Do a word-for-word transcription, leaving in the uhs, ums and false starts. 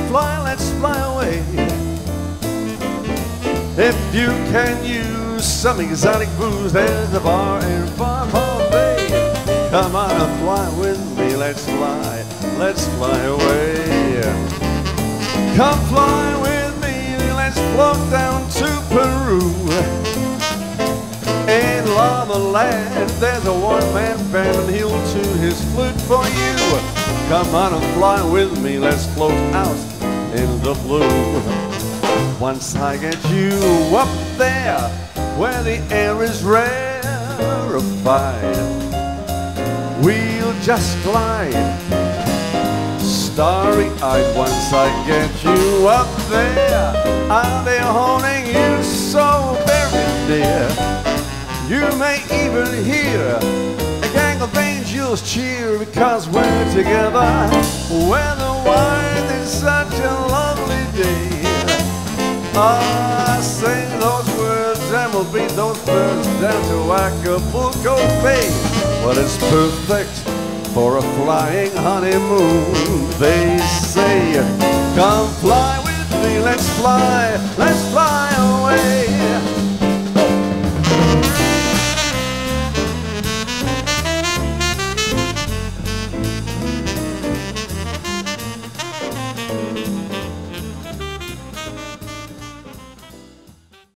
fly, let's fly away. If you can use some exotic booze, there's a bar in Far Palm Bay. Come on and fly with me, let's fly, let's fly away. Come fly with me, let's float down to Peru. In Lava Land, there's a one-man band and he'll tune his flute for you. Come on and fly with me, let's float out in the blue. Once I get you up there, where the air is rarefied, we'll just glide, starry-eyed. Once I get you up there, I'll be holding you so very dear. You may even hear a gang of angels cheer, because we're together where the wine is such a lovely day. Ah, sing those words and we'll beat those birds down to Acapulco Bay. Well, it's perfect for a flying honeymoon, they say. Come fly with me, let's fly, let's fly away.